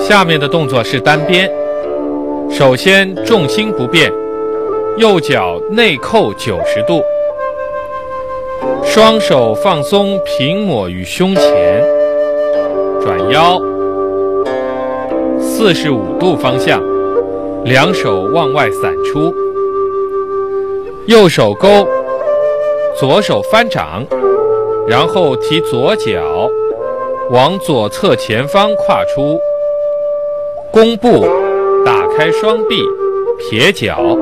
下面的动作是单边，首先重心不变，右脚内扣90度，双手放松平抹于胸前，转腰45度方向，两手往外散出，右手勾，左手翻掌，然后提左脚往左侧前方跨出，弓步打开双臂，撇脚。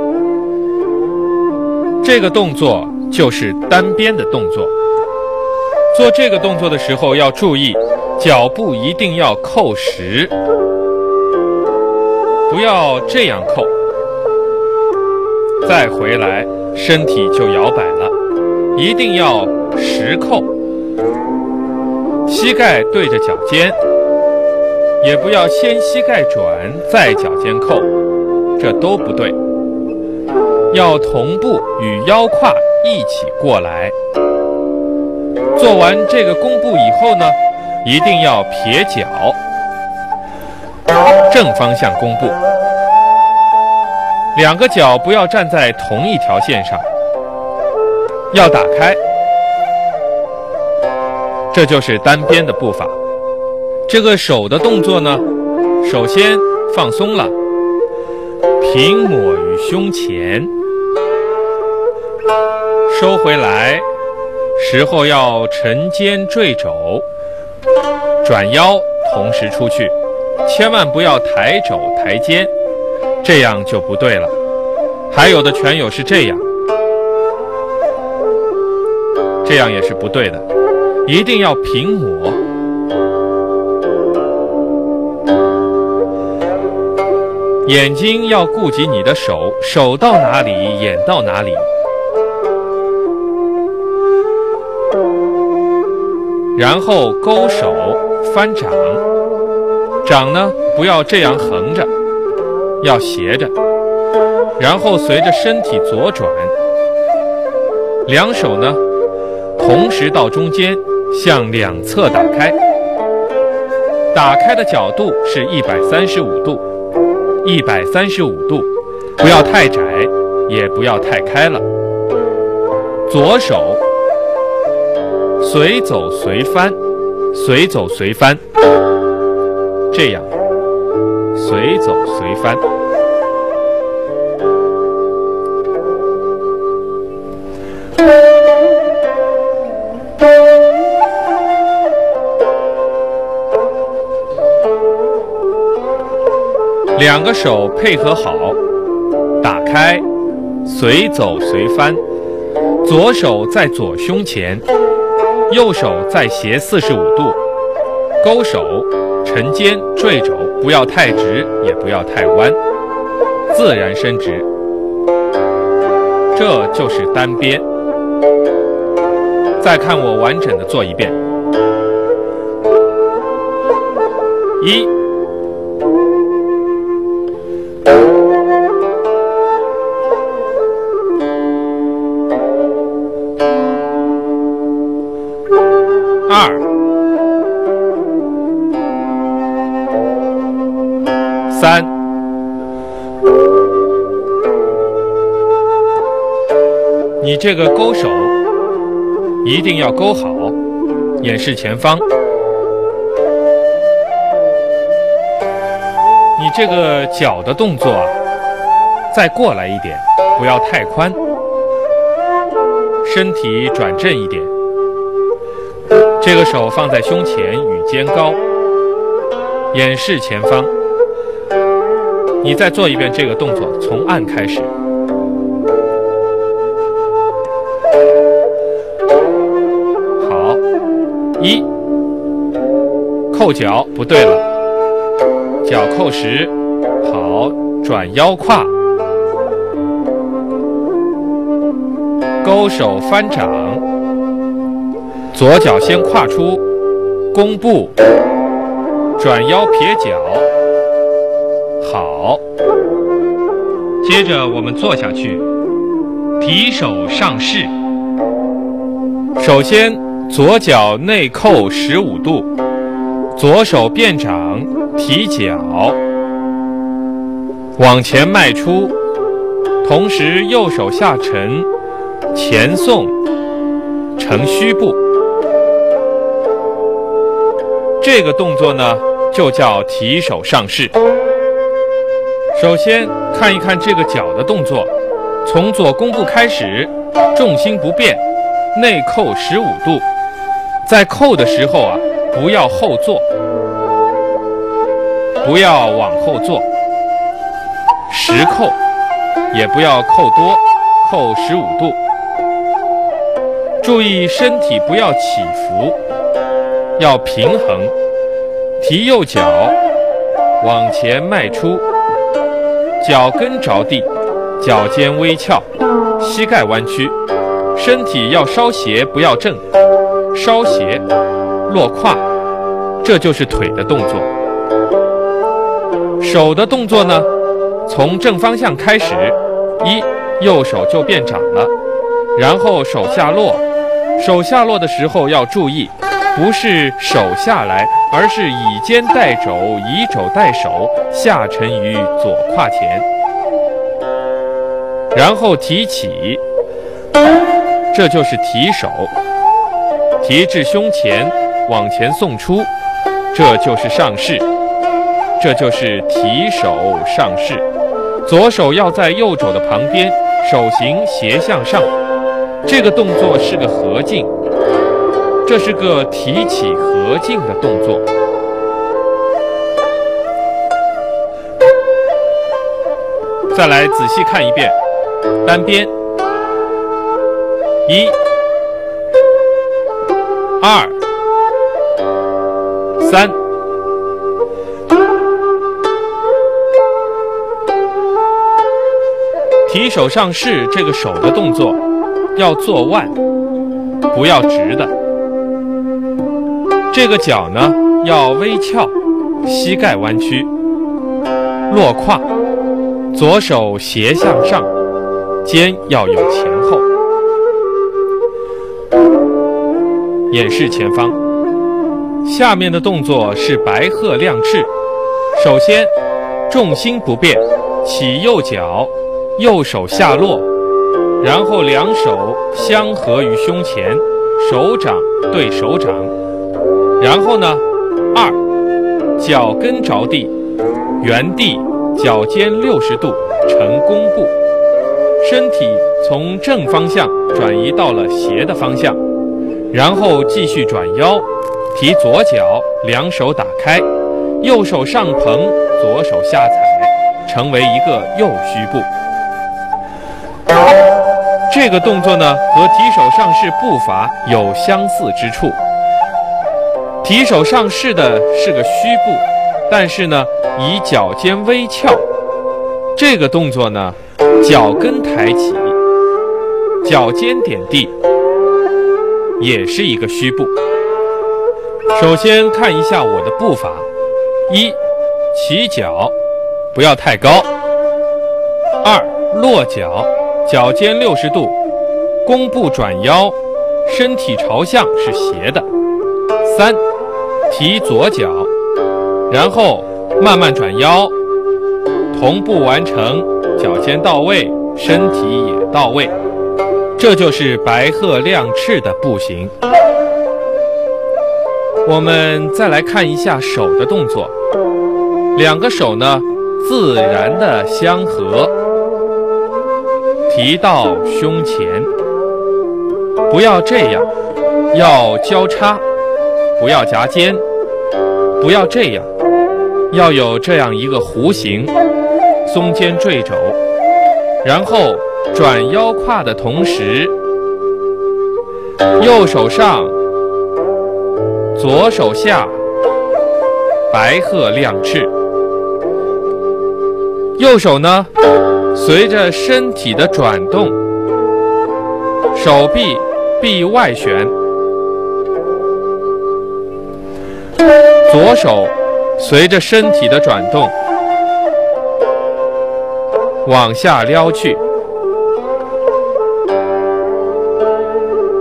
这个动作就是单边的动作。做这个动作的时候要注意，脚步一定要扣实，不要这样扣，再回来身体就摇摆了，一定要实扣，膝盖对着脚尖，也不要先膝盖转再脚尖扣，这都不对，要同步与腰胯一起过来。做完这个弓步以后呢，一定要撇脚，正方向弓步，两个脚不要站在同一条线上，要打开。这就是单边的步法。这个手的动作呢，首先放松了，平抹于胸前，收回来，时候要沉肩坠肘，转腰同时出去，千万不要抬肘抬肩，这样就不对了。还有的拳友是这样，这样也是不对的，一定要平抹。眼睛要顾及你的手，手到哪里，眼到哪里。然后勾手翻掌，掌呢不要这样横着，要斜着，然后随着身体左转，两手呢同时到中间向两侧打开，打开的角度是135度，135度，不要太窄，也不要太开了。左手随走随翻，随走随翻，这样随走随翻。两个手配合好，打开，随走随翻，左手在左胸前，右手再斜45度，勾手沉肩坠肘，不要太直，也不要太弯，自然伸直。这就是单边。再看我完整的做一遍。1、2、3、你这个勾手一定要勾好，眼视前方。你这个脚的动作啊，再过来一点，不要太宽，身体转正一点。这个手放在胸前与肩高，眼视前方。你再做一遍这个动作，从按开始。好，1，扣脚不对了，脚扣实，好，转腰胯，勾手翻掌，左脚先跨出，弓步，转腰撇脚，好。接着我们做下去，提手上势。首先左脚内扣15度，左手变掌， 提脚，往前迈出，同时右手下沉，前送，成虚步。这个动作呢，就叫提手上势。首先看一看这个脚的动作，从左弓步开始，重心不变，内扣15度。在扣的时候啊，不要后坐，不要往后坐，实扣，也不要扣多，扣15度。注意身体不要起伏，要平衡。提右脚，往前迈出，脚跟着地，脚尖微翘，膝盖弯曲，身体要稍斜不要正，稍斜落胯，这就是腿的动作。手的动作呢，从正方向开始，右手就变掌了，然后手下落，手下落的时候要注意，不是手下来，而是以肩带肘，以肘带手，下沉于左胯前，然后提起，这就是提手，提至胸前，往前送出，这就是上势，这就是提手上势。左手要在右肘的旁边，手型斜向上，这个动作是个合劲，这是个提起合劲的动作。再来仔细看一遍，单边，1、2、3。提手上势这个手的动作要做腕，不要直的。这个脚呢要微翘，膝盖弯曲，落胯，左手斜向上，肩要有前后。演示前方。下面的动作是白鹤亮翅。首先，重心不变，起右脚，右手下落，然后两手相合于胸前，手掌对手掌。然后呢，2，脚跟着地，原地，脚尖60度，成弓步，身体从正方向转移到了斜的方向，然后继续转腰，提左脚，两手打开，右手上捧，左手下踩，成为一个右虚步。这个动作呢，和提手上势步伐有相似之处。提手上势的是个虚步，但是呢，以脚尖微翘。这个动作呢，脚跟抬起，脚尖点地，也是一个虚步。首先看一下我的步伐：1，起脚，不要太高； 2，落脚，脚尖60度，弓步转腰，身体朝向是斜的； 3，提左脚，然后慢慢转腰，同步完成，脚尖到位，身体也到位。这就是白鹤亮翅的步行。我们再来看一下手的动作，两个手呢自然的相合，提到胸前，不要这样，要交叉，不要夹肩，不要这样，要有这样一个弧形，松肩坠肘，然后转腰胯的同时，右手上，左手下，白鹤亮翅。右手呢，随着身体的转动，手臂臂外旋，左手随着身体的转动往下撩去。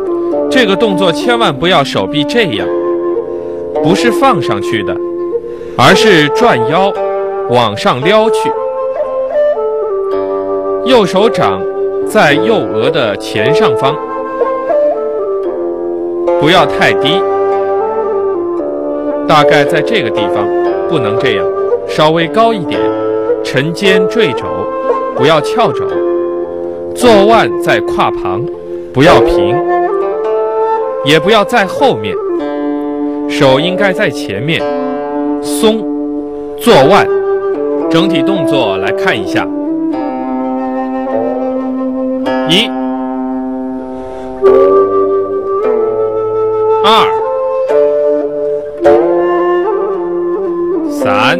这个动作千万不要手臂这样，不是放上去的， 而是转腰往上撩去。右手掌在右额的前上方，不要太低，大概在这个地方，不能这样，稍微高一点，沉肩坠肘，不要翘肘。坐腕在胯旁，不要平，也不要在后面，手应该在前面，松，坐腕。整体动作来看一下：1、2、3、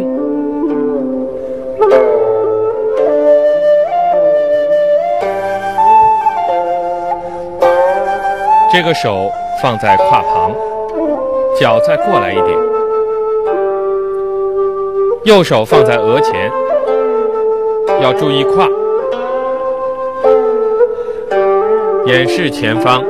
这个手放在胯旁，脚再过来一点，右手放在额前，要注意胯，眼视前方，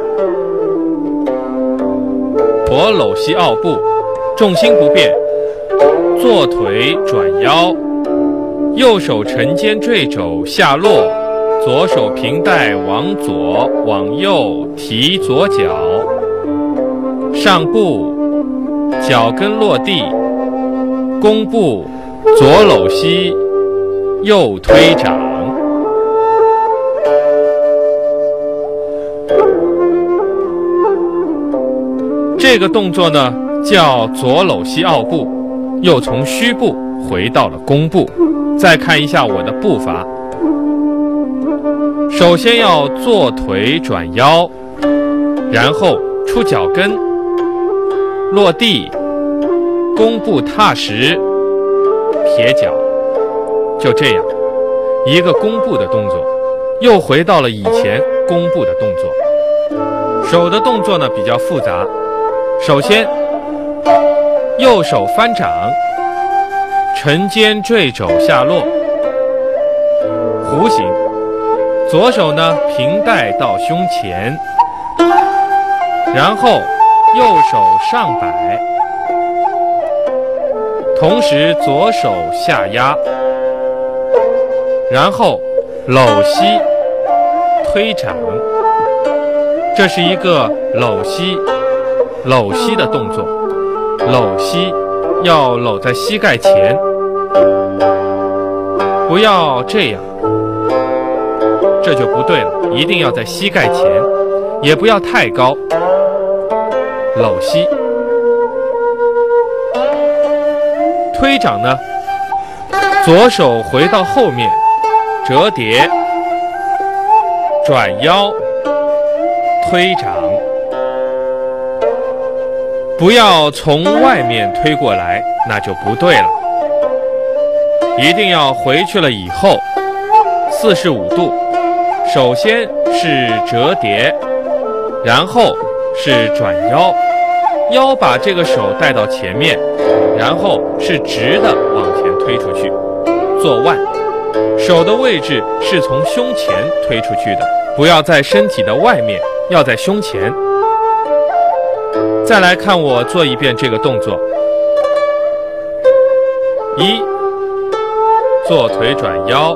左搂膝奥步，重心不变，坐腿转腰，右手沉肩坠肘下落，左手平带往左往右提左脚，上步，脚跟落地，弓步，左搂膝，右推掌。这个动作呢叫左搂膝奥步，又从虚步回到了弓步。再看一下我的步伐，首先要坐腿转腰，然后出脚跟，落地，弓步踏实，撇脚，就这样一个弓步的动作，又回到了以前弓步的动作。手的动作呢比较复杂，首先右手翻掌，沉肩坠肘下落，弧形。左手呢平带到胸前，然后右手上摆，同时左手下压，然后搂膝推掌。这是一个搂膝的动作，搂膝要搂在膝盖前，不要这样，这就不对了，一定要在膝盖前，也不要太高，搂膝。推掌呢，左手回到后面，折叠，转腰，推掌。不要从外面推过来，那就不对了。一定要回去了以后45度，首先是折叠，然后是转腰，腰把这个手带到前面，然后是直的往前推出去，做腕。手的位置是从胸前推出去的，不要在身体的外面，要在胸前。再来看我做一遍这个动作：1、坐腿转腰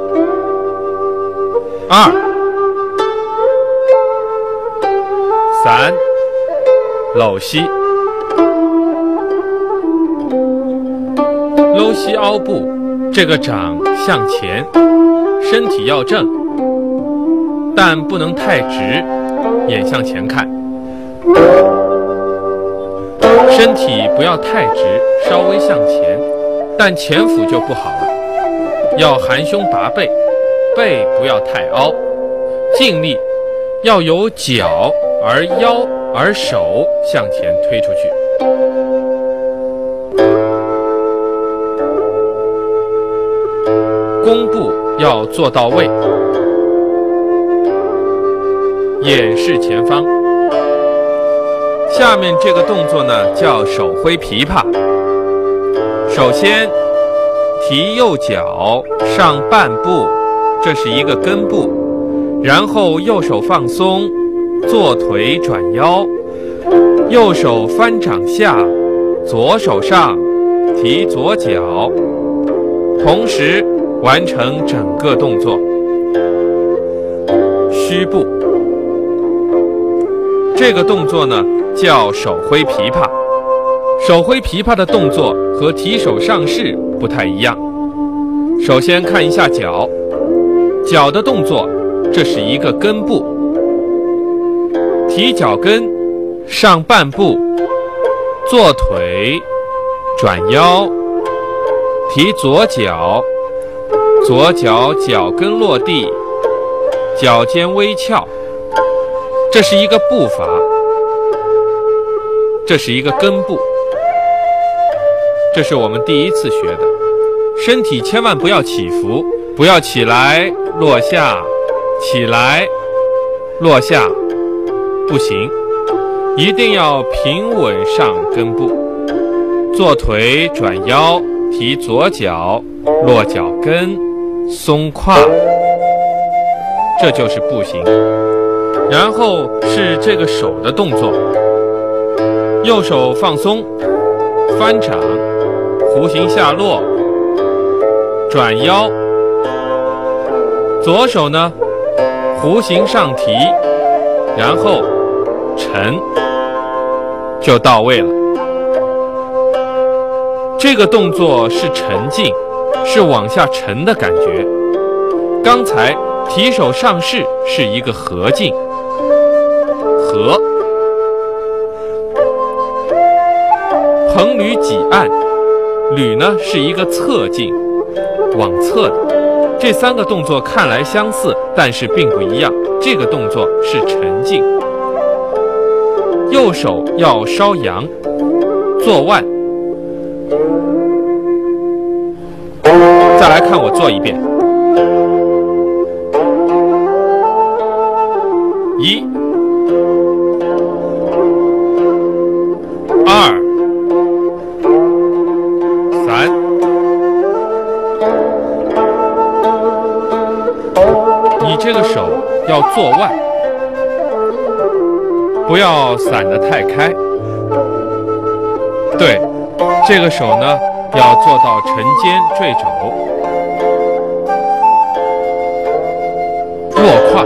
；2、3、搂膝。搂膝凹步，这个掌向前，身体要正，但不能太直，眼向前看。身体不要太直，稍微向前，但前俯就不好了。要含胸拔背，背不要太凹，尽力要有脚而腰而手向前推出去。弓步要做到位，眼视前方。下面这个动作呢叫手挥琵琶。首先提右脚上半步，这是一个根部，然后右手放松，坐腿转腰，右手翻掌下，左手上， 提左脚，同时完成整个动作。虚步，这个动作呢叫手挥琵琶。手挥琵琶的动作和提手上势不太一样。首先看一下脚，脚的动作，这是一个根部，提脚跟，上半步，坐腿，转腰，提左脚，左脚脚跟落地，脚尖微翘，这是一个步伐，这是一个根部。这是我们第一次学的，身体千万不要起伏，不要起来落下，起来落下，不行，一定要平稳上根部，坐腿转腰，提左脚，落脚跟，松胯，这就是步行。然后是这个手的动作，右手放松，翻掌，弧形下落，转腰，左手呢弧形上提，然后沉，就到位了。这个动作是沉静，是往下沉的感觉。刚才提手上势是一个合劲，合，横捋挤按，捋呢是一个侧劲，往侧的。这三个动作看来相似，但是并不一样。这个动作是沉劲，右手要稍扬，做腕。再来看我做一遍。1、2、3。你这个手要做腕，不要散得太开。对，这个手呢要做到沉肩坠肘，落胯，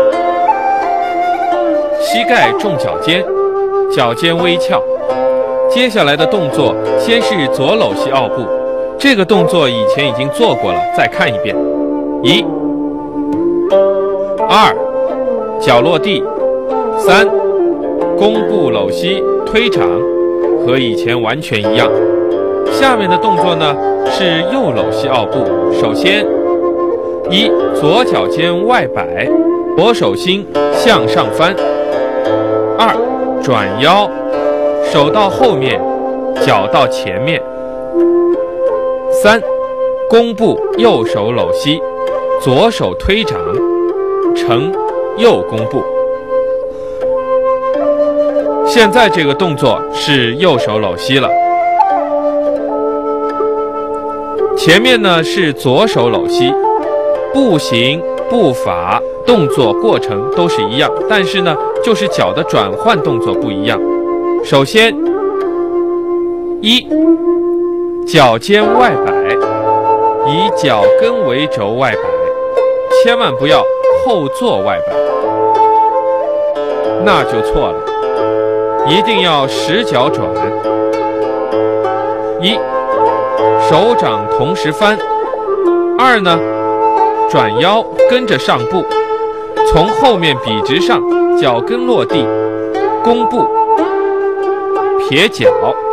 膝盖重脚尖，脚尖微翘。接下来的动作先是左搂膝奥步，这个动作以前已经做过了，再看一遍。1、2，脚落地。3，弓步搂膝推掌，和以前完全一样。下面的动作呢是右搂膝奥步。首先，1，左脚尖外摆，左手心向上翻。2，转腰，手到后面，脚到前面。3，弓步右手搂膝，左手推掌，成右弓步。现在这个动作是右手搂膝了，前面呢是左手搂膝，步行、步法、动作过程都是一样，但是呢就是脚的转换动作不一样。首先，1，脚尖外摆，以脚跟为轴外摆，千万不要后坐外摆，那就错了，一定要实脚转。1，手掌同时翻。2呢，转腰跟着上步，从后面笔直上，脚跟落地，弓步，撇脚。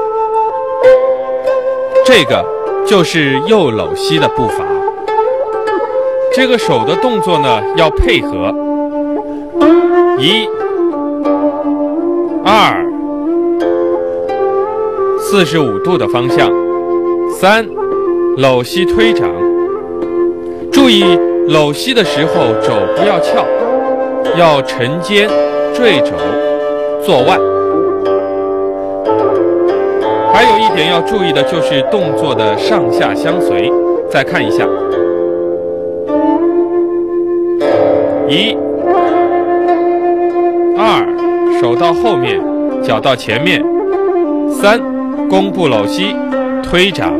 这个就是右搂膝的步伐。这个手的动作呢要配合。1、2， 45度的方向。3，搂膝推掌。注意搂膝的时候肘不要翘，要沉肩坠肘，做腕。还有一点要注意的就是动作的上下相随。再看一下。1、2，手到后面，脚到前面。3，弓步搂膝推掌。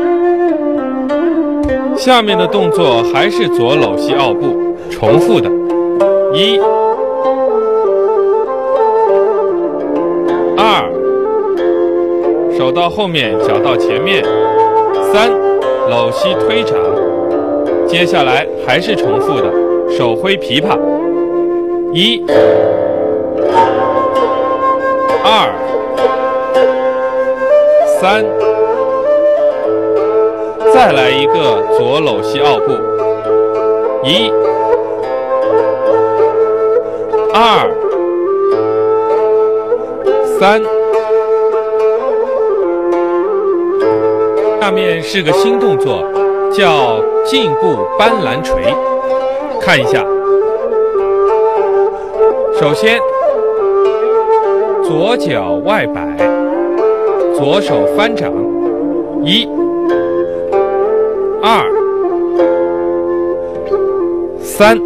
下面的动作还是左搂膝奥步，重复的。1、2，手到后面，脚到前面。3，搂膝推掌。接下来还是重复的，手挥琵琶。1、2、3，再来一个左搂膝奥步。1、2、3。下面是个新动作，叫颈部斑斓捶。看一下，首先左脚外摆，左手翻掌。1、2、3，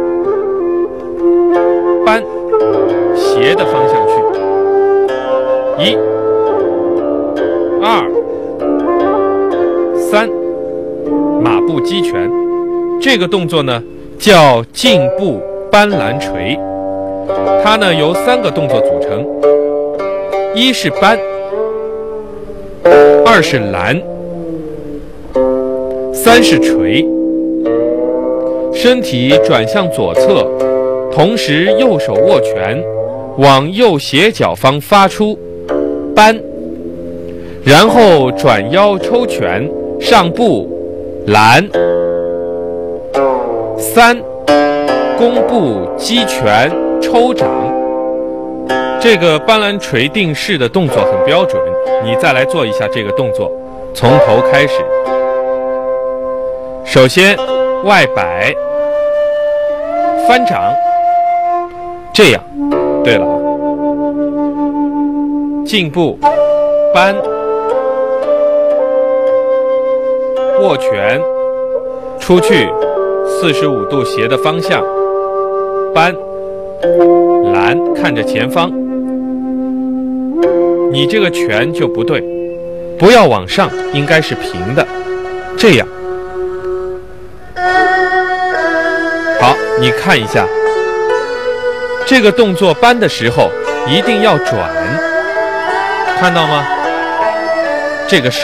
搬斜的方向去。1、2、3，马步击拳。这个动作呢叫颈部斑斓捶，它呢由3个动作组成：1是搬，2是拦，3是捶。身体转向左侧，同时右手握拳，往右斜角方发出，搬，然后转腰抽拳，上步，拦。3，弓步击拳抽掌。这个斑斓捶定式的动作很标准，你再来做一下这个动作，从头开始。首先外摆翻掌，这样。对了，颈部搬握拳出去45度斜的方向，搬拦看着前方。你这个拳就不对，不要往上，应该是平的，这样。好，你看一下这个动作，搬的时候一定要转，看到吗？这个手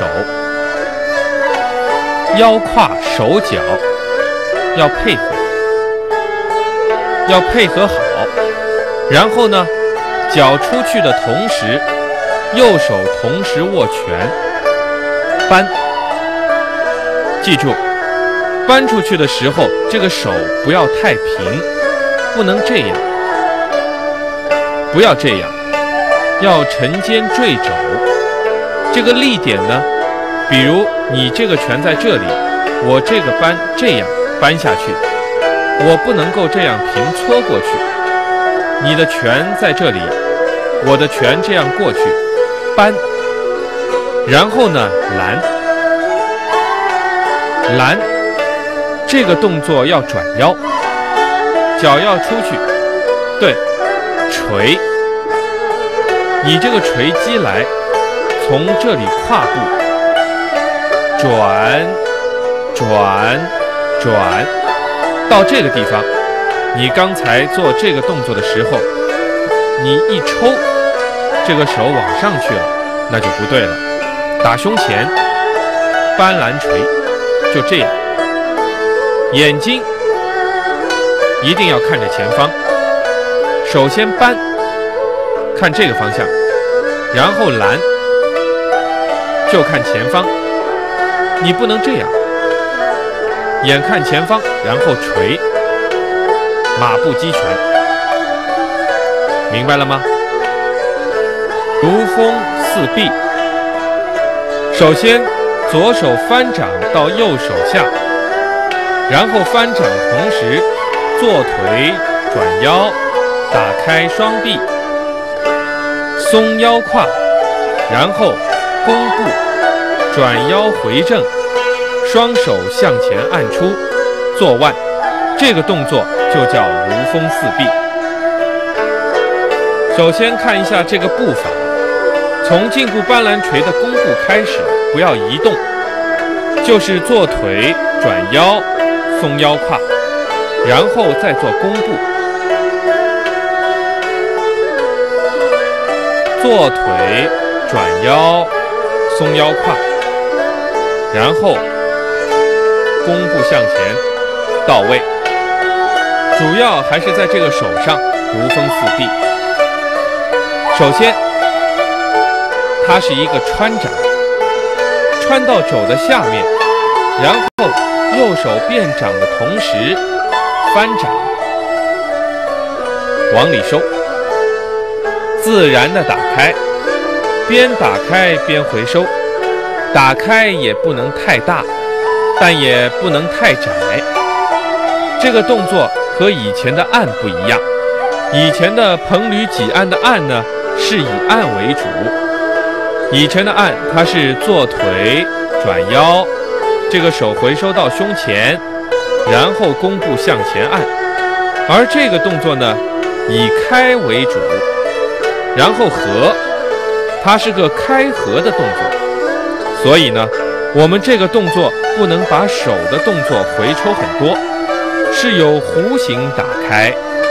腰胯手脚要配合，要配合好。然后呢，脚出去的同时，右手同时握拳，搬。记住，搬出去的时候，这个手不要太平，不能这样，不要这样，要沉肩坠肘。这个力点呢，比如你这个拳在这里，我这个搬这样搬下去，我不能够这样平搓过去。你的拳在这里，我的拳这样过去，搬，然后呢拦，拦，这个动作要转腰，脚要出去，对，捶，你这个捶击来，从这里跨步，转，转，转，到这个地方。你刚才做这个动作的时候，你一抽，这个手往上去了，那就不对了。打胸前，斑斓捶，就这样。眼睛一定要看着前方。首先搬，看这个方向，然后拦，就看前方。你不能这样，眼看前方，然后捶。马步击拳，明白了吗？如风似壁。首先左手翻掌到右手下，然后翻掌同时坐腿转腰，打开双臂，松腰胯，然后弓步转腰回正，双手向前按出，坐腕。这个动作就叫如风似壁。首先看一下这个步法， 从胫骨搬拦锤的弓步开始，不要移动，就是做腿、转腰、松腰胯，然后再做弓步。做腿、转腰、松腰胯，然后弓步向前到位。主要还是在这个手上如风似壁。首先，它是一个穿掌，穿到肘的下面，然后右手变掌的同时翻掌，往里收，自然的打开，边打开边回收。打开也不能太大，但也不能太窄。这个动作和以前的按不一样，以前的彭吕几按的按呢，是以按为主。以前的按，它是做腿、转腰，这个手回收到胸前，然后弓步向前按。而这个动作呢，以开为主，然后合，它是个开合的动作。所以呢，我们这个动作不能把手的动作回抽很多，是有弧形打开，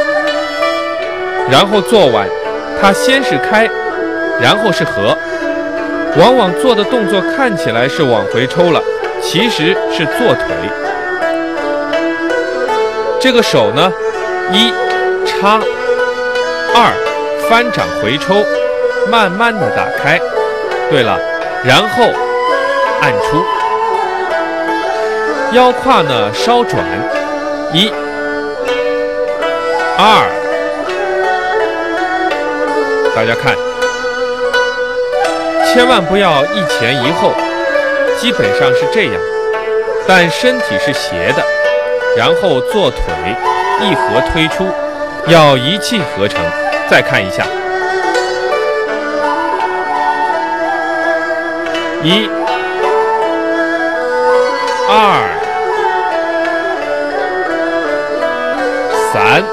然后做完，它先是开，然后是合。往往做的动作看起来是往回抽了，其实是做腿。这个手呢，一插，二翻掌回抽，慢慢的打开。对了，然后按出。腰胯呢稍转，一、二，大家看。千万不要一前一后，基本上是这样，但身体是斜的，然后做腿一合推出，要一气呵成。再看一下，一、二、三，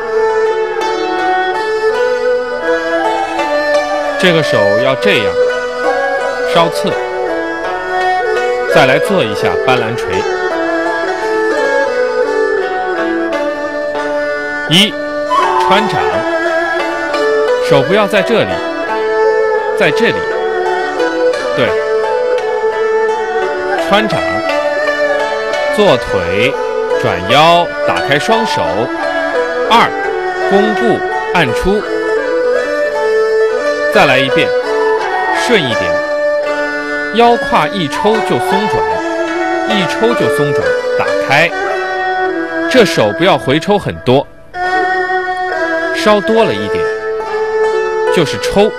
这个手要这样。稍侧，再来做一下搬拦锤。一、穿掌，手不要在这里，在这里。对，穿掌，做腿，转腰，打开双手。二、弓步按出。再来一遍，顺一点。腰胯一抽就松转，一抽就松转，打开。这手不要回抽很多，稍多了一点，就是抽。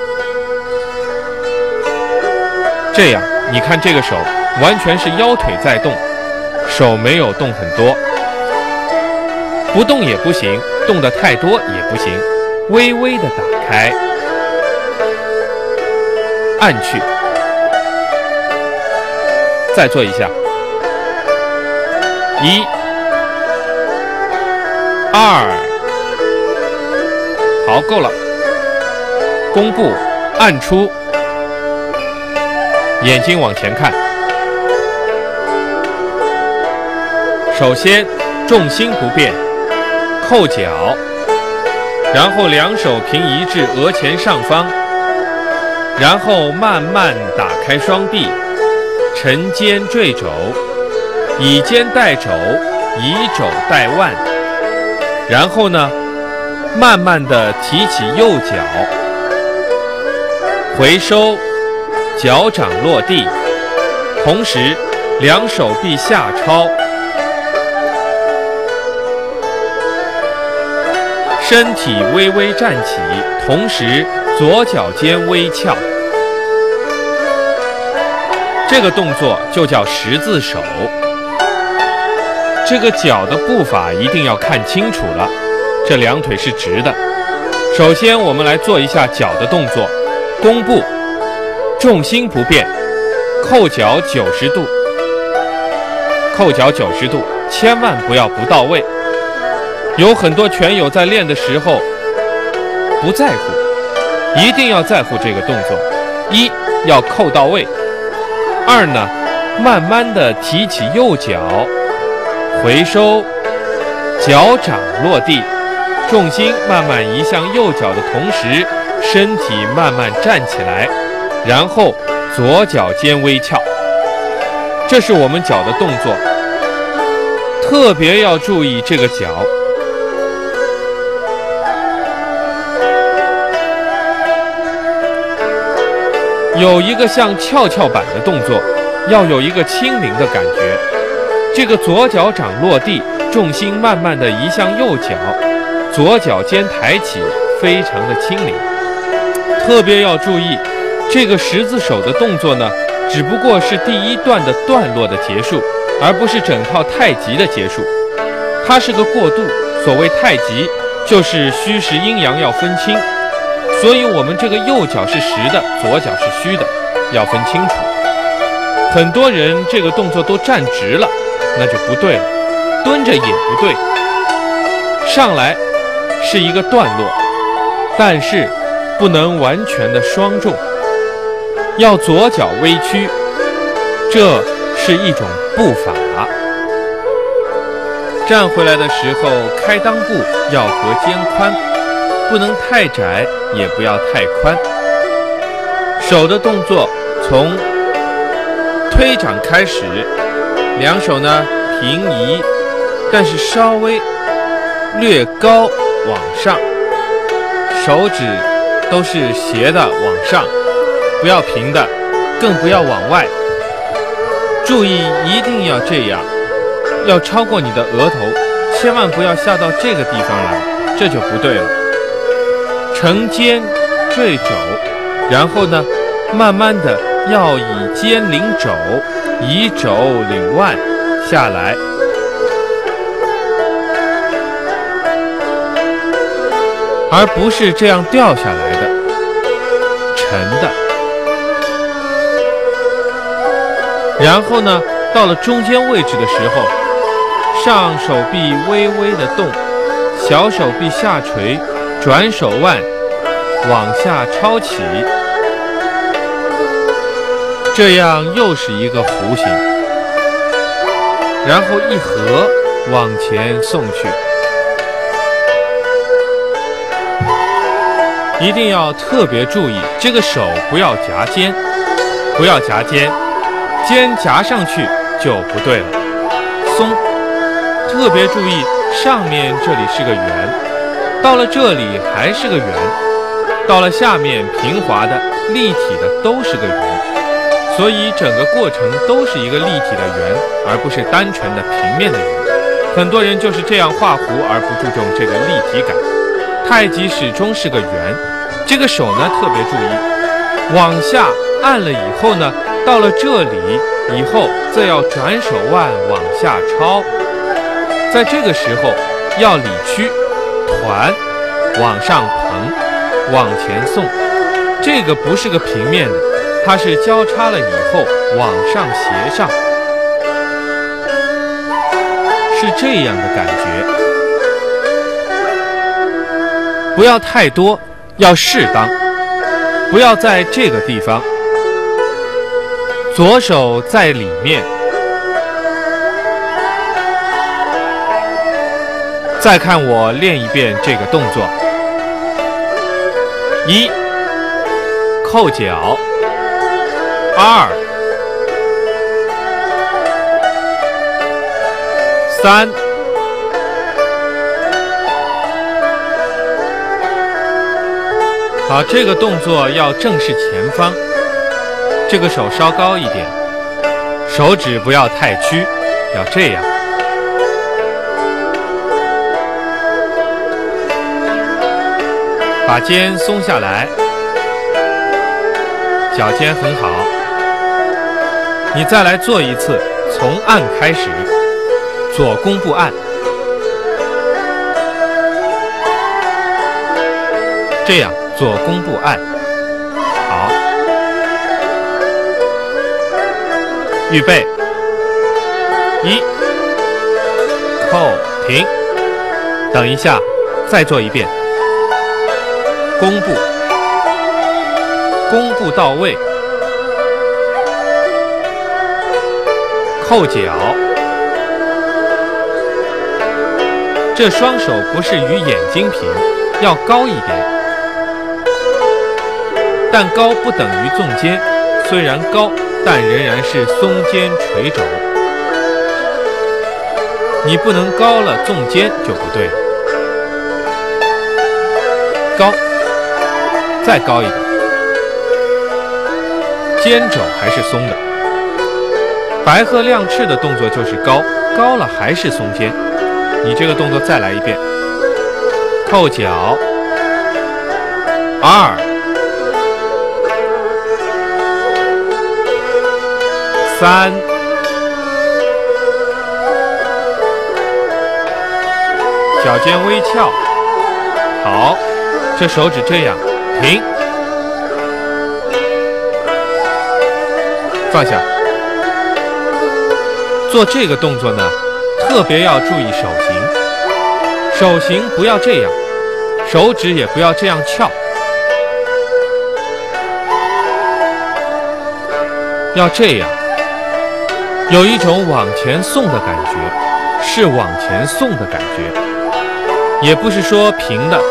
这样，你看这个手完全是腰腿在动，手没有动很多。不动也不行，动得太多也不行，微微的打开，按去。再做一下，一、二，好，够了。弓步按出，眼睛往前看。首先重心不变，扣脚，然后两手平移至额前上方，然后慢慢打开双臂。沉肩坠肘，以肩带肘，以肘带腕。然后呢，慢慢地提起右脚，回收，脚掌落地，同时两手臂下抄，身体微微站起，同时左脚尖微翘。这个动作就叫十字手。这个脚的步伐一定要看清楚了，这两腿是直的。首先我们来做一下脚的动作，弓步，重心不变，扣脚90度，扣脚90度，千万不要不到位。有很多拳友在练的时候不在乎，一定要在乎这个动作， 一要扣到位，二呢，慢慢的提起右脚，回收，脚掌落地，重心慢慢移向右脚的同时，身体慢慢站起来，然后左脚尖微翘。这是我们脚的动作，特别要注意这个脚。有一个像跷跷板的动作，要有一个轻灵的感觉。这个左脚掌落地，重心慢慢的移向右脚，左脚尖抬起，非常的轻灵。特别要注意，这个十字手的动作呢，只不过是第一段的段落的结束，而不是整套太极的结束。它是个过渡。所谓太极，就是虚实阴阳要分清。所以我们这个右脚是实的，左脚是虚的，要分清楚。很多人这个动作都站直了，那就不对了，蹲着也不对。上来是一个段落，但是不能完全的双重，要左脚微屈，这是一种步法。站回来的时候，开裆部要和肩宽，不能太窄，也不要太宽。手的动作从推掌开始，两手呢平移，但是稍微略高往上，手指都是斜的往上，不要平的，更不要往外。注意一定要这样，要超过你的额头，千万不要下到这个地方来，这就不对了。承肩坠肘，然后呢，慢慢的要以肩领肘，以肘领腕下来。而不是这样掉下来的，沉的。然后呢，到了中间位置的时候，上手臂微微的动，小手臂下垂，转手腕往下抄起，这样又是一个弧形，然后一合往前送去。一定要特别注意，这个手不要夹肩，不要夹肩，肩夹上去就不对了，松。特别注意，上面这里是个圆，到了这里还是个圆，到了下面平滑的、立体的都是个圆，所以整个过程都是一个立体的圆，而不是单纯的平面的圆。很多人就是这样画弧而不注重这个立体感。太极始终是个圆，这个手呢特别注意，往下按了以后呢，到了这里以后，再要转手腕往下抄，在这个时候要理屈，团往上蓬，往前送。这个不是个平面的，它是交叉了以后往上斜上，是这样的感觉。不要太多，要适当，不要在这个地方。左手在里面，再看我练一遍这个动作。一，扣脚；二，三，好，这个动作要正视前方，这个手稍高一点，手指不要太屈，要这样。把肩松下来，脚尖很好。你再来做一次，从按开始，左弓步按，这样。左弓步按，好，预备，一，扣，停，等一下，再做一遍，弓步， 弓步到位，扣脚。这双手不是与眼睛平，要高一点，但高不等于纵肩，虽然高，但仍然是松肩垂肘。你不能高了纵肩就不对了。高，再高一点，肩肘还是松的。白鹤亮翅的动作就是高，高了还是松肩。你这个动作再来一遍，扣脚，2、3、脚尖微翘，好，这手指这样，停，放下。做这个动作呢，特别要注意手型，手型不要这样，手指也不要这样翘，要这样，有一种往前送的感觉，是往前送的感觉，也不是说平的。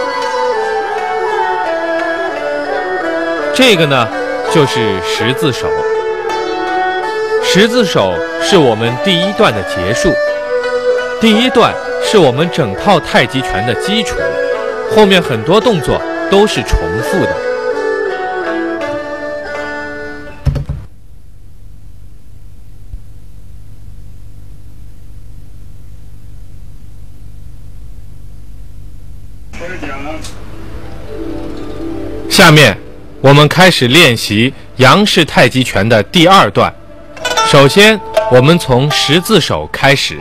这个呢，就是十字手。十字手是我们第一段的结束，第一段是我们整套太极拳的基础，后面很多动作都是重复的。下面我们开始练习杨氏太极拳的第2段。首先，我们从十字手开始。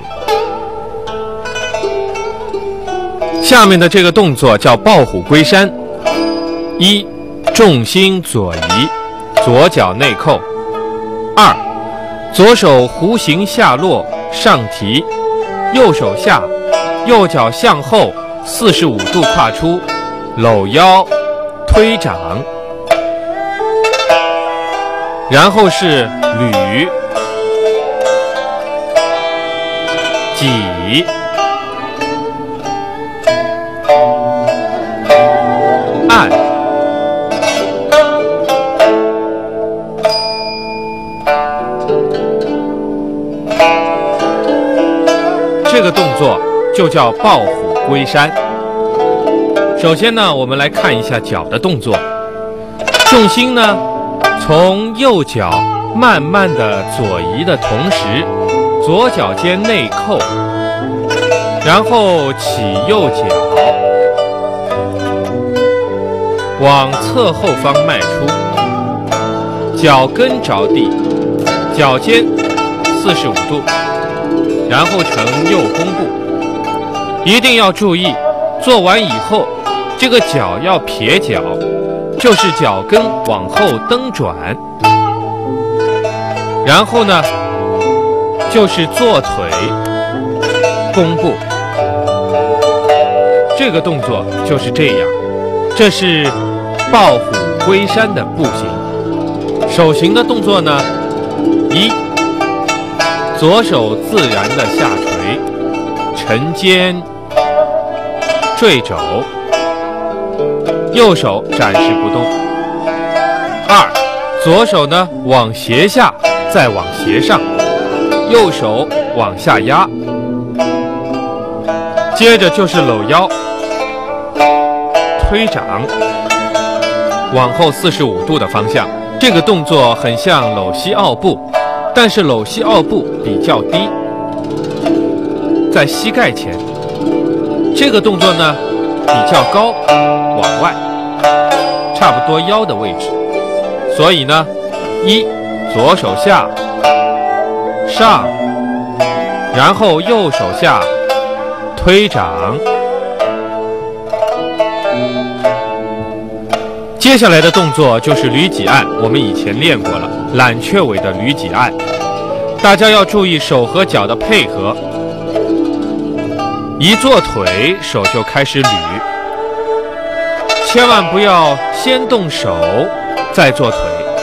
下面的这个动作叫抱虎归山。1. 重心左移，左脚内扣。2. 左手弧形下落，上提，右手下，右脚向后45度跨出，搂腰，推掌。然后是捋、挤、按。这个动作就叫抱虎归山。首先呢，我们来看一下脚的动作。重心呢，从右脚慢慢的左移的同时，左脚尖内扣，然后起右脚，往侧后方迈出，脚跟着地，脚尖45度，然后成右弓步。一定要注意，做完以后，这个脚要撇脚，就是脚跟往后蹬转。然后呢，就是坐腿弓步。这个动作就是这样，这是抱虎归山的步行。手型的动作呢：1. 左手自然的下垂，沉肩坠肘，右手暂时不动。2. 左手呢往斜下，再往斜上，右手往下压。接着就是搂腰，推掌，往后45度的方向。这个动作很像搂膝奥步，但是搂膝奥步比较低，在膝盖前。这个动作呢比较高，往外，差不多腰的位置。所以呢，1. 左手下上，然后右手下推掌。接下来的动作就是捋脊按，我们以前练过了，揽雀尾的捋脊按。大家要注意手和脚的配合，一做腿手就开始捋，千万不要先动手再做腿，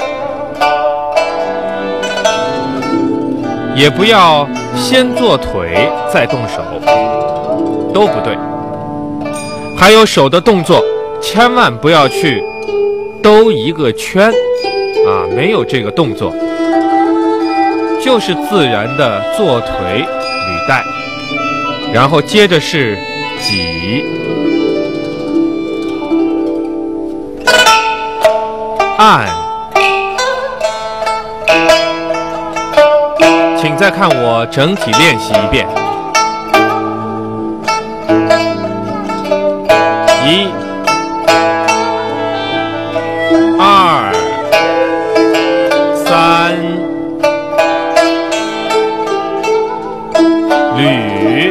也不要先做腿再动手，都不对。还有手的动作，千万不要去兜一个圈啊，没有这个动作，就是自然的做腿履带，然后接着是挤、按。请再看我整体练习一遍。1、2、3，捋、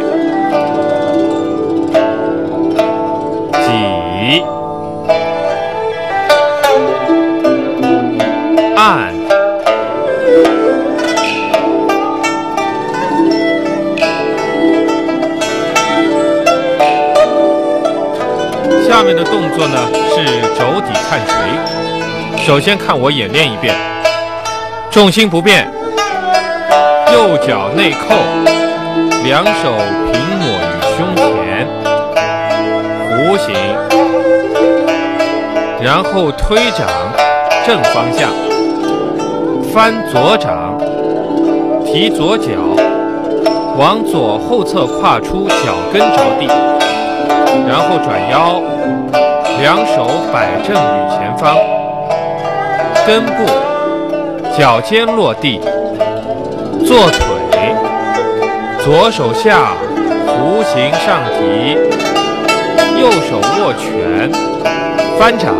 挤、按。下面的动作呢是肘底看捶。首先看我演练一遍，重心不变，右脚内扣，两手平抹于胸前，弧形，然后推掌正方向，翻左掌，提左脚，往左后侧跨出脚跟着地，然后转腰，两手摆正于前方，根部脚尖落地，做腿，左手下弧形上提，右手握拳，翻掌。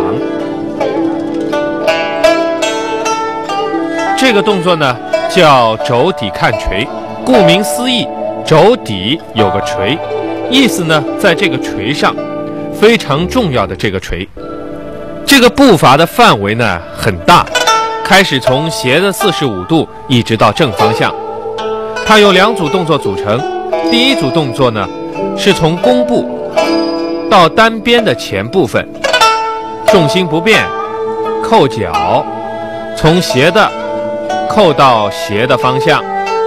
这个动作呢叫肘底看捶，顾名思义，肘底有个捶，意思呢在这个捶上，非常重要的这个捶。这个步伐的范围呢很大，开始从斜的45度一直到正方向。它由2组动作组成，第一组动作呢是从弓部到单边的前部分，重心不变，扣脚，从斜的扣到斜的方向，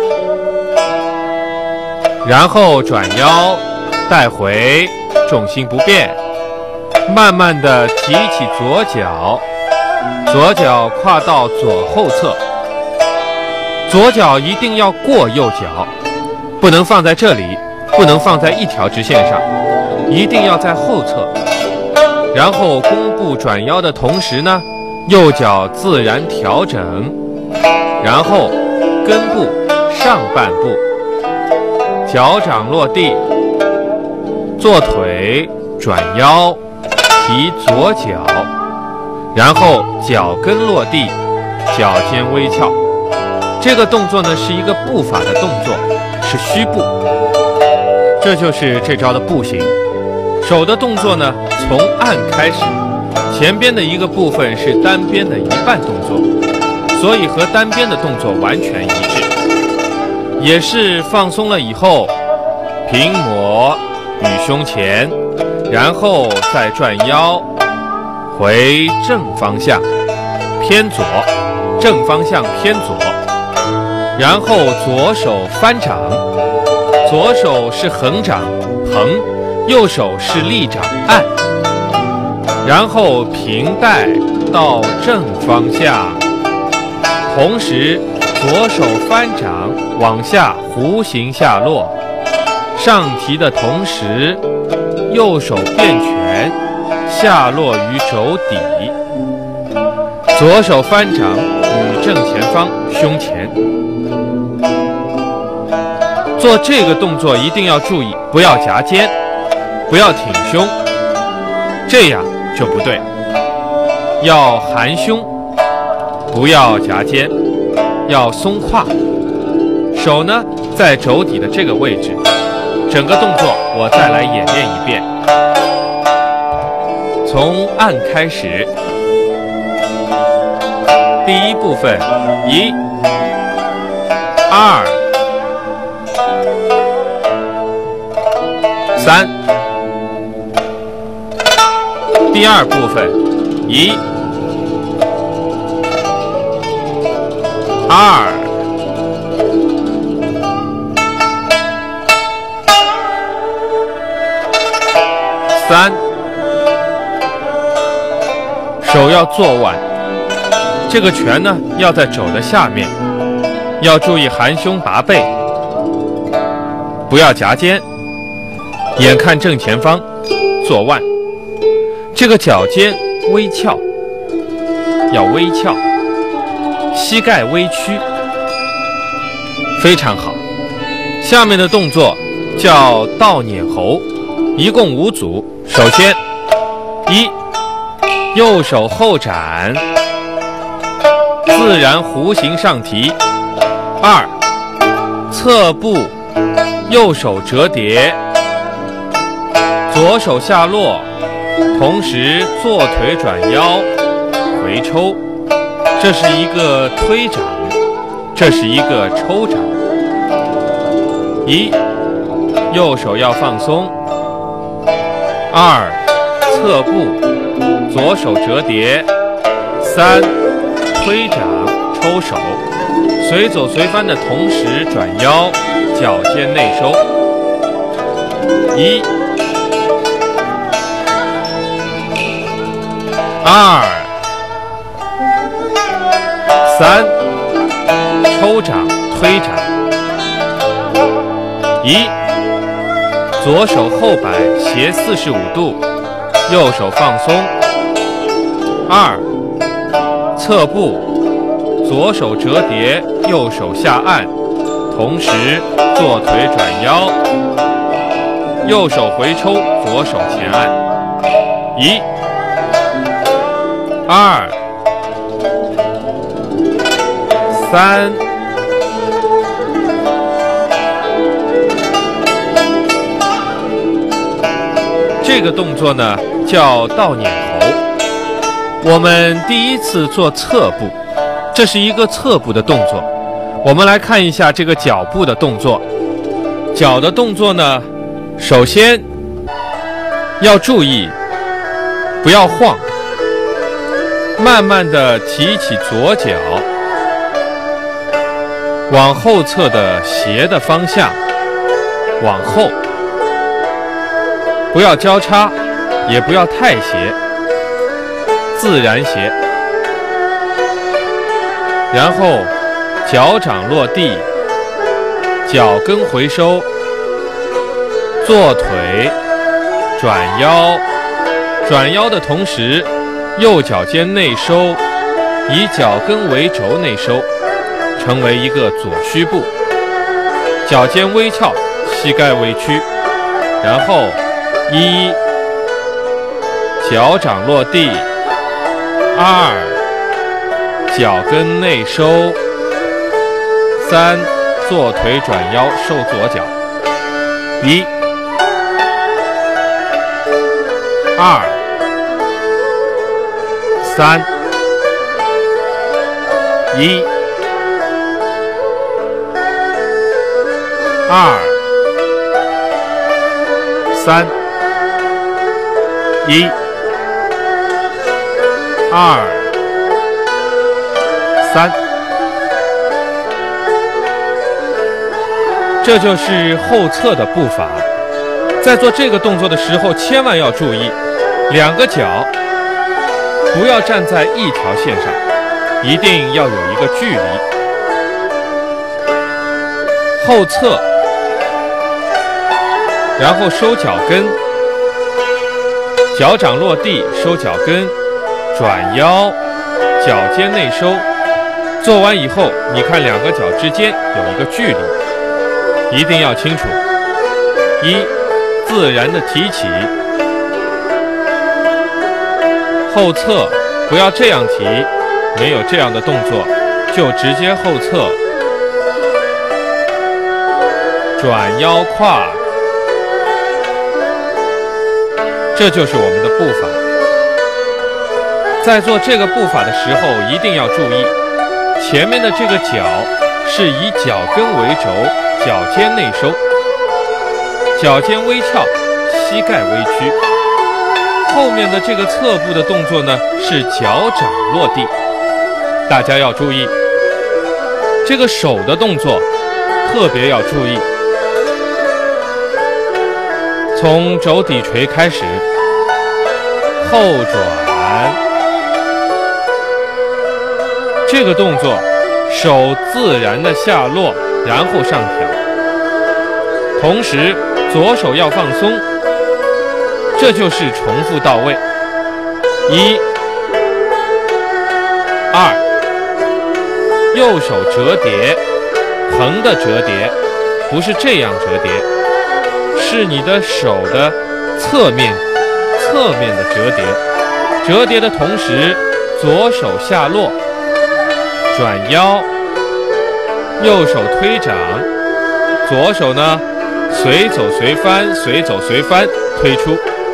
然后转腰带回，重心不变，慢慢的提起左脚，左脚跨到左后侧，左脚一定要过右脚，不能放在这里，不能放在一条直线上，一定要在后侧。然后弓步转腰的同时呢，右脚自然调整，然后根部上半部，脚掌落地，做腿转腰，提左脚，然后脚跟落地，脚尖微翘。这个动作呢是一个步法的动作，是虚步。这就是这招的步型。手的动作呢从按开始，前边的一个部分是单边的一半动作，所以和单边的动作完全一致。也是放松了以后，平抹与胸前，然后再转腰回正方向，偏左，正方向偏左，然后左手翻掌，左手是横掌横，右手是立掌按，然后平带到正方向，同时左手翻掌往下弧形下落，上提的同时，右手变拳下落于肘底，左手翻掌与正前方胸前。做这个动作一定要注意，不要夹肩，不要挺胸，这样就不对。要含胸，不要夹肩，要松胯。手呢在肘底的这个位置。整个动作我再来演练一遍。从按开始，第一部分1、2、3，第二部分1、 2、3，手要坐腕，这个拳呢要在肘的下面，要注意含胸拔背，不要夹肩，眼看正前方，坐腕。这个脚尖微翘，要微翘，膝盖微屈，非常好。下面的动作叫倒捻猴，一共5组。首先，1，右手后展，自然弧形上提。2，侧步，右手折叠，左手下落，同时左腿转腰，回抽。这是一个推掌，这是一个抽掌。1，右手要放松。2，侧步，左手折叠。3，推掌抽手，随走随翻的同时转腰，脚尖内收。1、2、3，抽掌推掌。1，左手后摆斜45度，右手放松。2，侧步，左手折叠，右手下按，同时左腿转腰，右手回抽，左手前按。1、2、3。这个动作呢叫倒捻猴。我们第一次做侧步，这是一个侧步的动作。我们来看一下这个脚步的动作。脚的动作呢，首先要注意不要晃，慢慢的提起左脚，往后侧的斜的方向往后，不要交叉，也不要太斜，自然斜。然后脚掌落地，脚跟回收，坐腿，转腰，转腰的同时，右脚尖内收，以脚跟为轴内收，成为一个左虚步。脚尖微翘，膝盖微屈。然后1，脚掌落地。2，脚跟内收。3，坐腿转腰收左脚。1、2、3。1、2、3。1、2、3。这就是后侧的步伐。在做这个动作的时候，千万要注意，两个脚不要站在一条线上，一定要有一个距离。后侧，然后收脚跟，脚掌落地，收脚跟，转腰，脚尖内收。做完以后，你看两个脚之间有一个距离，一定要清楚。1、自然的提起，后侧不要这样提，没有这样的动作，就直接后侧，转腰胯，这就是我们的步伐。在做这个步法的时候，一定要注意，前面的这个脚是以脚跟为轴，脚尖内收，脚尖微翘，膝盖微屈。后面的这个侧步的动作呢，是脚掌落地，大家要注意。 这个手的动作特别要注意，从肘底锤开始，后转，这个动作手自然的下落，然后上挑，同时左手要放松，这就是重复到位。1、2，右手折叠，横的折叠，不是这样折叠，是你的手的侧面的折叠。折叠的同时，左手下落，转腰，右手推掌，左手呢随走随翻，随走随翻，推出。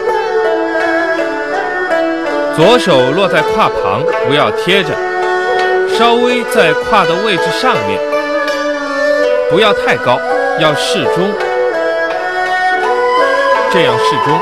左手落在胯旁，不要贴着，稍微在胯的位置上面，不要太高，要适中，这样适中。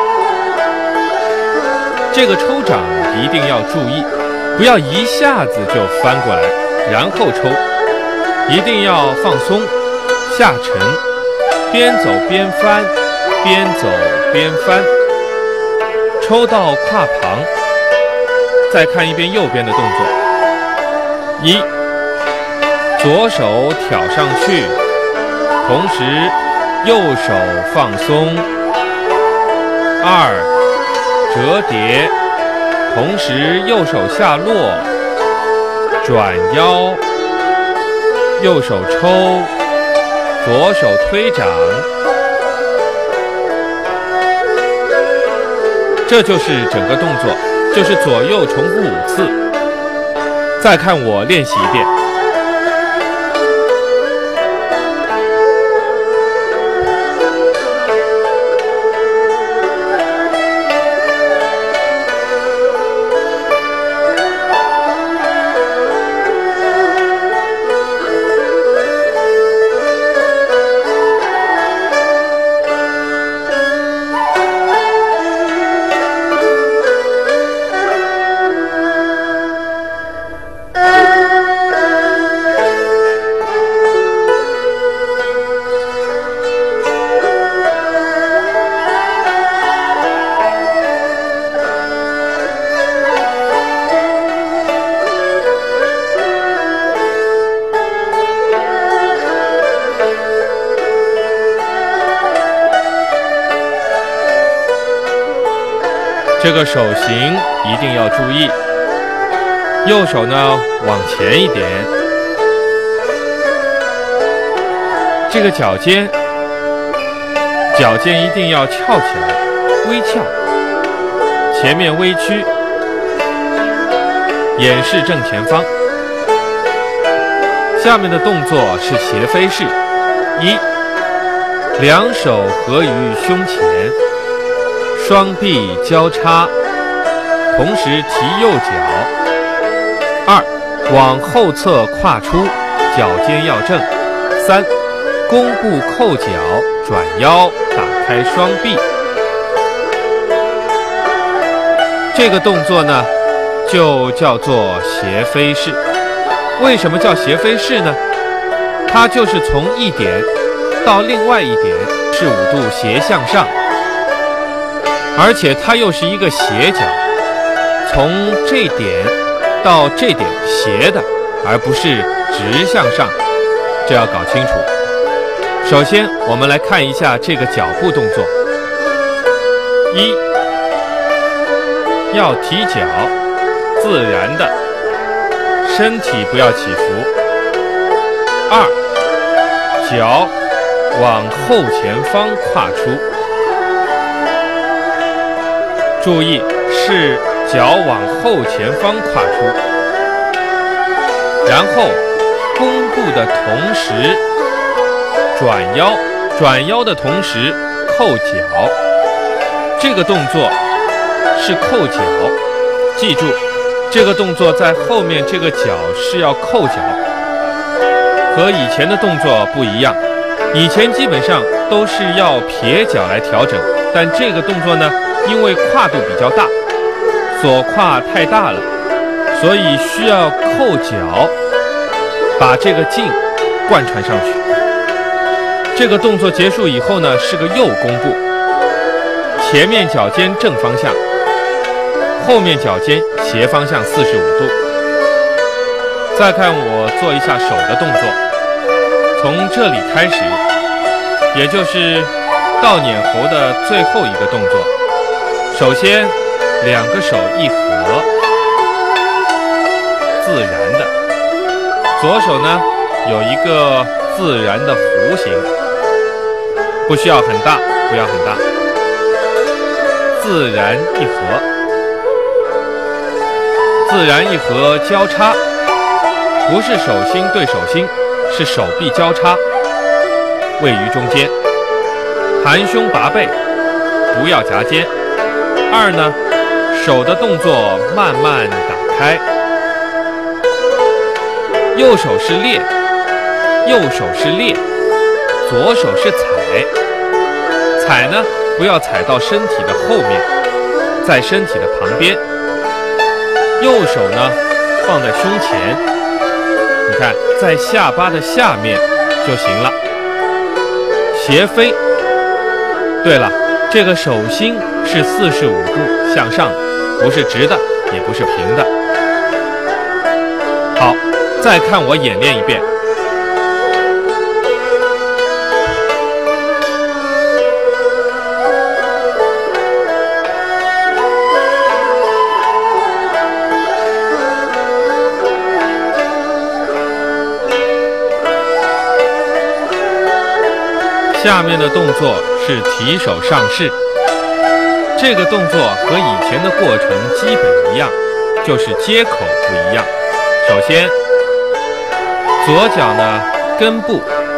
这个抽掌一定要注意，不要一下子就翻过来，然后抽，一定要放松，下沉，边走边翻，边走边翻，抽到胯旁。再看一遍右边的动作：1，左手挑上去，同时右手放松； 2，折叠，同时右手下落，转腰，右手抽，左手推掌，这就是整个动作。就是左右重复5次。再看我练习一遍。这个手型一定要注意，右手呢往前一点，这个脚尖一定要翘起来，微翘，前面微屈，眼视正前方。下面的动作是斜飞式：1，两手合于胸前，双臂交叉，同时提右脚。2，往后侧跨出，脚尖要正。3，弓步扣脚，转腰，打开双臂。这个动作呢，就叫做斜飞式。为什么叫斜飞式呢？它就是从一点到另外一点是5度斜向上。而且它又是一个斜角，从这点到这点斜的，而不是直向上，这要搞清楚。首先我们来看一下这个脚步动作。1，要提脚，自然的，身体不要起伏。2，脚往后前方跨出，注意是脚往后前方跨出，然后弓步的同时转腰，转腰的同时扣脚。这个动作是扣脚，记住这个动作在后面这个脚是要扣脚，和以前的动作不一样。以前基本上都是要撇脚来调整，但这个动作呢，因为跨度比较大，左胯太大了，所以需要扣脚，把这个劲贯穿上去。这个动作结束以后呢，是个右弓步，前面脚尖正方向，后面脚尖斜方向45度。再看我做一下手的动作，从这里开始，也就是倒捻喉的最后一个动作。首先两个手一合，自然的，左手呢有一个自然的弧形，不需要很大，不要很大，自然一合，自然一合交叉，不是手心对手心，是手臂交叉，位于中间，含胸拔背，不要夹肩。二呢，手的动作慢慢打开，右手是列，右手是列，左手是踩，踩呢不要踩到身体的后面，在身体的旁边，右手呢放在胸前，你看在下巴的下面就行了。斜飞，对了，这个手心是45度向上，不是直的，也不是平的。好，再看我演练一遍。下面的动作是提手上势，这个动作和以前的过程基本一样，就是接口不一样。首先，左脚呢跟步，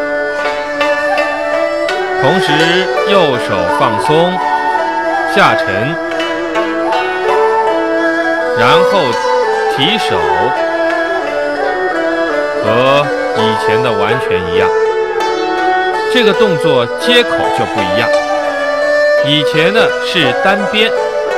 同时右手放松下沉，然后提手，和以前的完全一样。这个动作接口就不一样，以前呢是单边，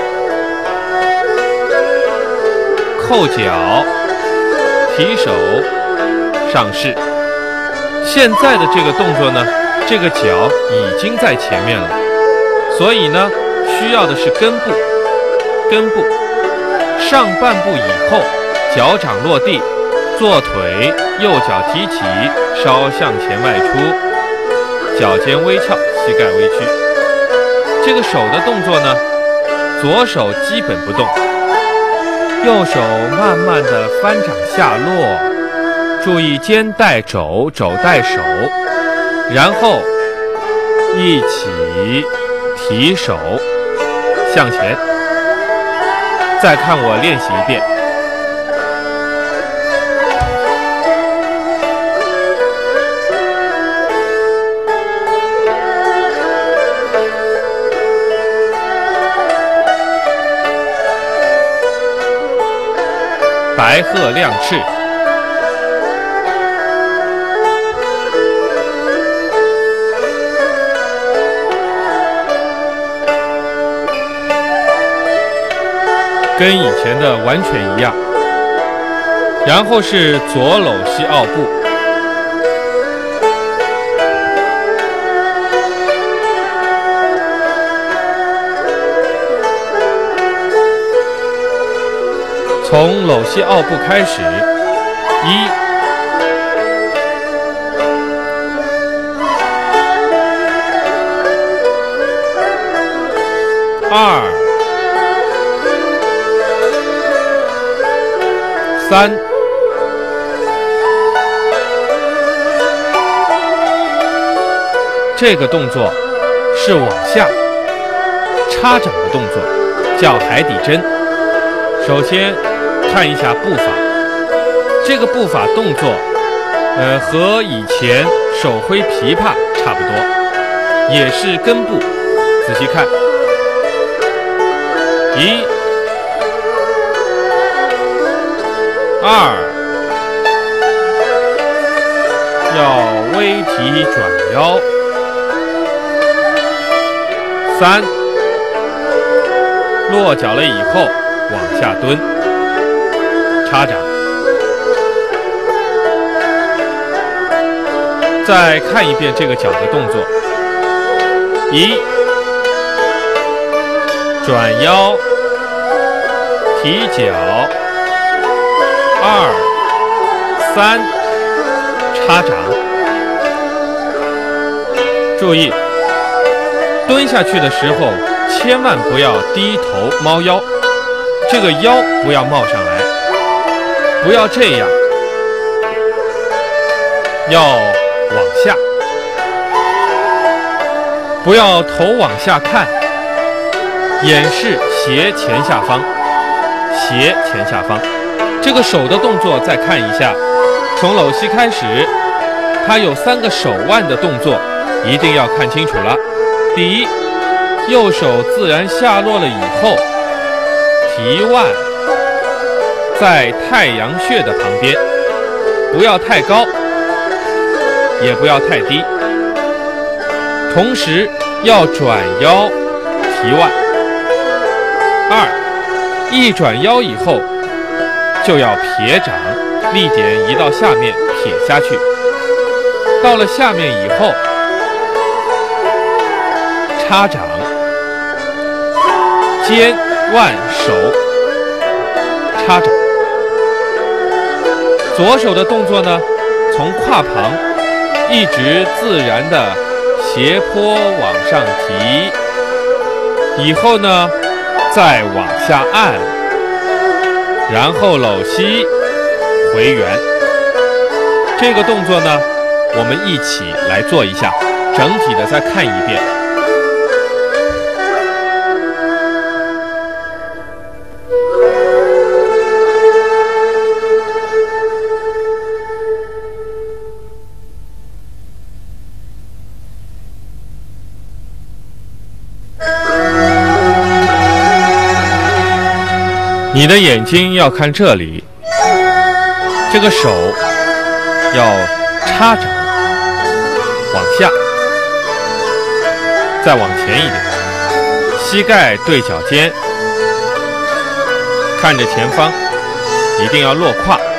扣脚、提手、上势。现在的这个动作呢，这个脚已经在前面了，所以呢需要的是跟步，跟步，上半步以后，脚掌落地，左腿右脚提起，稍向前外出。脚尖微翘，膝盖微屈。这个手的动作呢，左手基本不动，右手慢慢的翻掌下落，注意肩带肘，肘带手，然后一起提手向前。再看我练习一遍。白鹤亮翅，跟以前的完全一样。然后是左搂膝奥步，从搂膝奥步开始，一、二、三、这个动作是往下插掌的动作，叫海底针。首先看一下步法，这个步法动作，和以前手挥琵琶差不多，也是跟步。仔细看，一、二，要微提转腰，三，落脚了以后往下蹲，插掌。 再看一遍这个脚的动作：一、转腰提脚；二、三、插掌。注意，蹲下去的时候千万不要低头猫腰，这个腰不要冒上来，不要这样，要往下，不要头往下看，眼是斜前下方，斜前下方。这个手的动作再看一下，从搂膝开始，它有3个手腕的动作，一定要看清楚了。第一，右手自然下落了以后，提腕在太阳穴的旁边，不要太高，也不要太低，同时要转腰提腕。二，一转腰以后就要撇掌，力点移到下面撇下去，到了下面以后插掌，肩腕手插掌。左手的动作呢，从胯旁一直自然的斜坡往上提，以后呢再往下按，然后搂膝回圆。这个动作呢，我们一起来做一下，整体的再看一遍。你的眼睛要看这里，这个手要插掌往下，再往前一点，膝盖对脚尖，看着前方，一定要落胯。